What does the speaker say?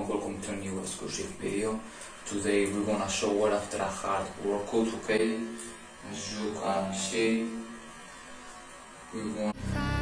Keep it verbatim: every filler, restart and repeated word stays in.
and welcome to a new exclusive video. Today we're gonna show what after a hard workout, okay? As you can see, we want